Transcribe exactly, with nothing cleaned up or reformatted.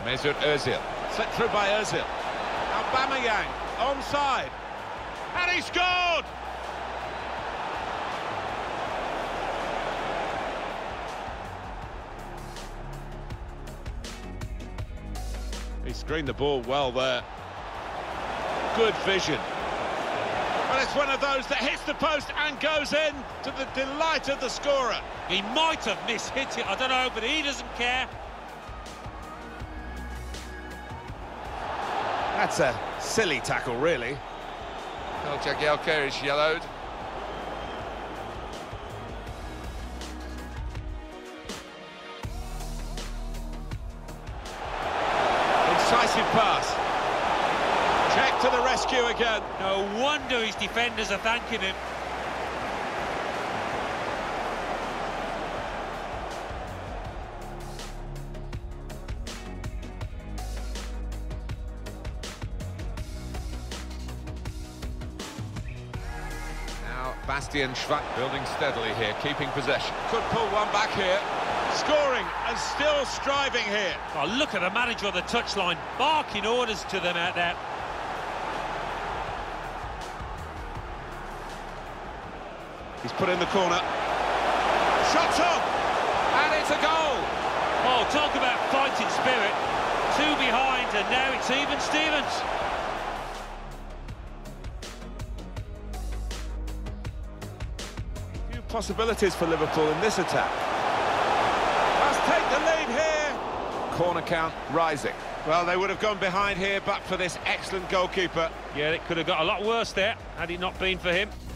Mesut Ozil. Slipped through by Ozil. Aubameyang, onside. And he scored! He screened the ball well there. Good vision. Well, it's one of those that hits the post and goes in to the delight of the scorer. He might have mishit it, I don't know, but he doesn't care. That's a silly tackle, really. Well, Jagielka is yellowed. Incisive pass. Check to the rescue again. No wonder his defenders are thanking him. Now Bastian Schwab building steadily here, keeping possession. Could pull one back here. Scoring and still striving here. Oh, look at the manager on the touchline, barking orders to them out there. He's put in the corner. Shot on! And it's a goal! Oh, talk about fighting spirit. Two behind, and now it's even Stevens. Few possibilities for Liverpool in this attack. Must take the lead here. Corner count rising. Well, they would have gone behind here, but for this excellent goalkeeper. Yeah, it could have got a lot worse there, had it not been for him.